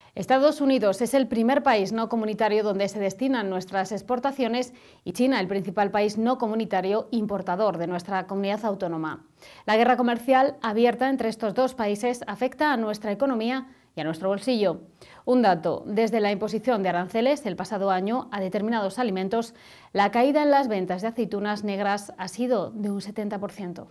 Estados Unidos es el primer país no comunitario donde se destinan nuestras exportaciones y China el principal país no comunitario importador de nuestra comunidad autónoma. La guerra comercial abierta entre estos dos países afecta a nuestra economía y a nuestro bolsillo. Un dato: desde la imposición de aranceles el pasado año a determinados alimentos, la caída en las ventas de aceitunas negras ha sido de un 70%.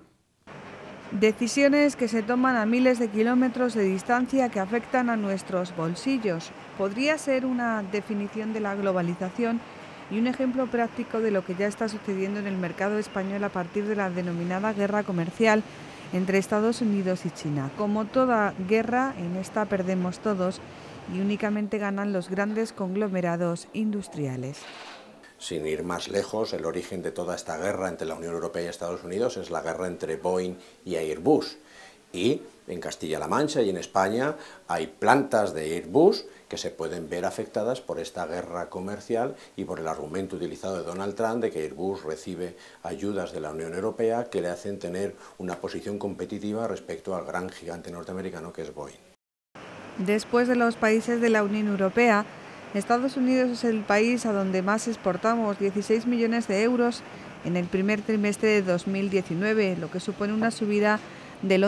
Decisiones que se toman a miles de kilómetros de distancia que afectan a nuestros bolsillos. Podría ser una definición de la globalización y un ejemplo práctico de lo que ya está sucediendo en el mercado español a partir de la denominada guerra comercial entre Estados Unidos y China. Como toda guerra, en esta perdemos todos y únicamente ganan los grandes conglomerados industriales. Sin ir más lejos, el origen de toda esta guerra entre la Unión Europea y Estados Unidos es la guerra entre Boeing y Airbus. Y en Castilla-La Mancha y en España hay plantas de Airbus que se pueden ver afectadas por esta guerra comercial y por el argumento utilizado de Donald Trump de que Airbus recibe ayudas de la Unión Europea que le hacen tener una posición competitiva respecto al gran gigante norteamericano que es Boeing. Después de los países de la Unión Europea, Estados Unidos es el país a donde más exportamos, 16 millones de euros en el primer trimestre de 2019, lo que supone una subida del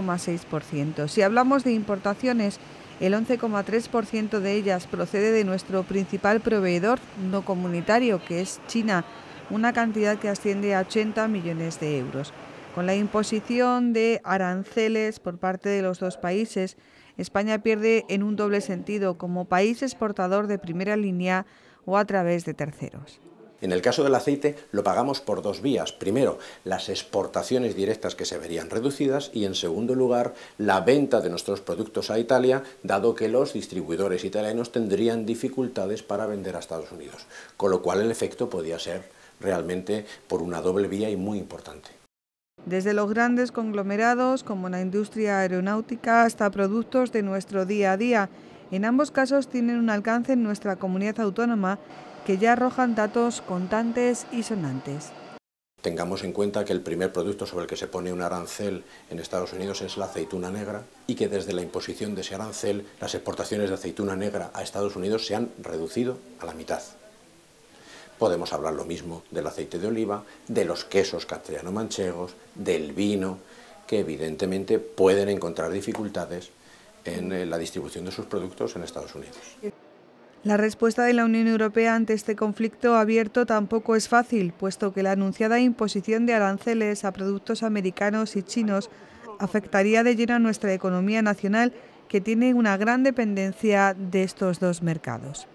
11,6%. Si hablamos de importaciones, el 11,3% de ellas procede de nuestro principal proveedor no comunitario, que es China, una cantidad que asciende a 80 millones de euros. Con la imposición de aranceles por parte de los dos países, España pierde en un doble sentido, como país exportador de primera línea o a través de terceros. En el caso del aceite lo pagamos por dos vías. Primero, las exportaciones directas que se verían reducidas y, en segundo lugar, la venta de nuestros productos a Italia, dado que los distribuidores italianos tendrían dificultades para vender a Estados Unidos. Con lo cual el efecto podía ser realmente por una doble vía y muy importante. Desde los grandes conglomerados como la industria aeronáutica hasta productos de nuestro día a día. En ambos casos tienen un alcance en nuestra comunidad autónoma que ya arrojan datos contantes y sonantes. Tengamos en cuenta que el primer producto sobre el que se pone un arancel en Estados Unidos es la aceituna negra y que desde la imposición de ese arancel las exportaciones de aceituna negra a Estados Unidos se han reducido a la mitad. Podemos hablar lo mismo del aceite de oliva, de los quesos castellano-manchegos, del vino, que evidentemente pueden encontrar dificultades en la distribución de sus productos en Estados Unidos. La respuesta de la Unión Europea ante este conflicto abierto tampoco es fácil, puesto que la anunciada imposición de aranceles a productos americanos y chinos afectaría de lleno a nuestra economía nacional, que tiene una gran dependencia de estos dos mercados.